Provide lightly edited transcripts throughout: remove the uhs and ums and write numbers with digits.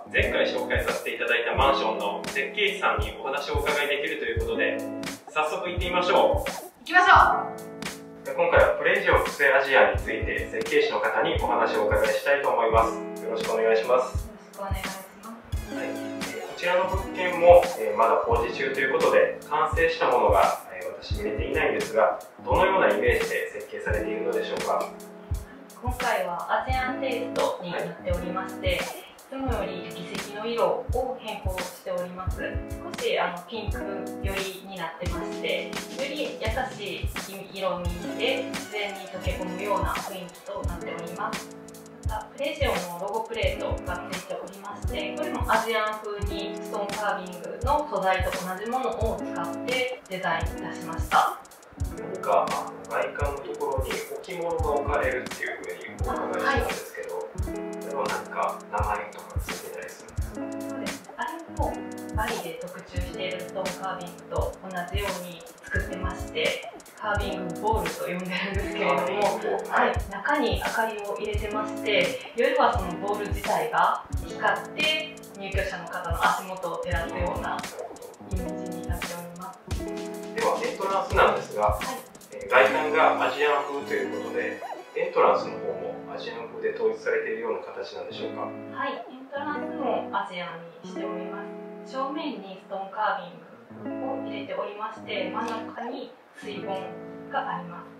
前回紹介させていただいたマンションの設計士さんにお話をお伺いできるということで、早速行ってみましょう。 行きましょ今回はプレジオクセアジアについて設計士の方にお話をお伺いしたいと思います。よろしくお願いします。 う。よろしくお願いします。 はい、こちらの物件も、まだ工事中ということで完成したものが、私見れていないんですが、どのようなイメージで設計されているのでしょうか。 今回はアジアンテイストになっておりまして、いつもより議席の色を変更しております。少しピンク寄りになってまして、より優しい色味で自然に溶け込むような雰囲気となっております。プレジオのロゴプレートがついておりまして、これもアジアン風にストーンカービングの素材と同じものを使ってデザインいたしました。 何か外観のところに置物が置かれるっていうふうにお伺いしたんですけど、それは何か名前とかついてたりするんですか？ そうです。あれもバリで特注しているストーンカービングと同じように作ってまして、カービングボールと呼んでるんですけれども、中に明かりを入れてまして、夜はそのボール自体が光って入居者の方の足元を照らすようなイメージになっております。 ではエントランスなんですが、外観がアジアン風ということで、エントランスの方もアジアン風で統一されているような形なんでしょうか？ はい、エントランスもアジアンにしております。正面にストーンカービングを入れておりまして、真ん中に水盆があります。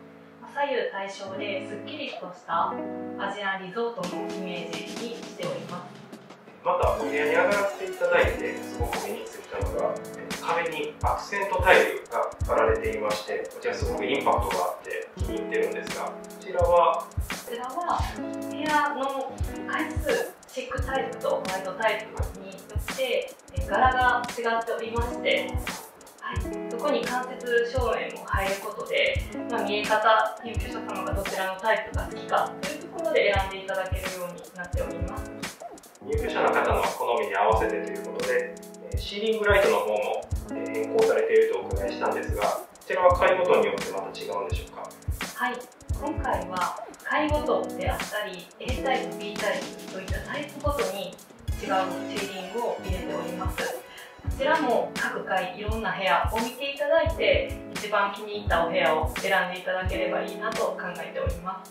左右対称ですっきりとしたアジアンリゾートのイメージにしております。 またお部屋に上がらせていただいてすごく目についたのが、壁にアクセントタイルが貼られていまして、こちらすごくインパクトがあって気に入ってるんですが、こちらは部屋の回数、シックタイプとホワイトタイプによって柄が違っておりまして、そこに間接照明も入ることで、見え方、入居者様がどちらのタイプが好きかというところで選んでいただけるようになっております。 入居者の方の好みに合わせてということで、シーリングライトの方も変更されているとお伺いしたんですが、こちらは階ごとによってまた違うんでしょうか？ はい、今回は階ごとであったり A タイプ、B タイプといったタイプごとに違うシーリングを入れております。こちらも各階いろんな部屋を見ていただいて、一番気に入ったお部屋を選んでいただければいいなと考えております。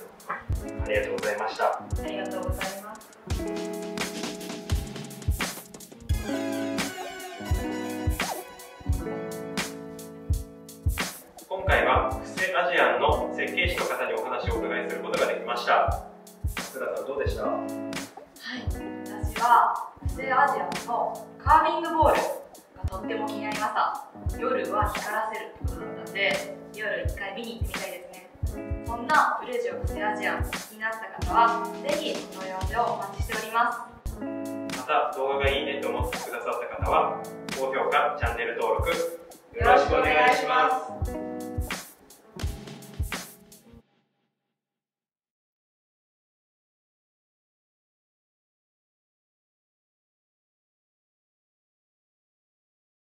ありがとうございました。 ありがとうございます。 今回はクセアジアンの設計士の方にお話をお伺いすることができました。福田さんどうでした？ はい、私はクセアジアンのカービングボールがとっても気になりました。夜は光らせるってことだったので、夜一回見に行ってみたいですね。そんなプレジオクセアジアン気になった方はぜひお問い合わせをお待ちしております。 また動画がいいねと思ってくださった方は高評価、チャンネル登録よろしくお願いします。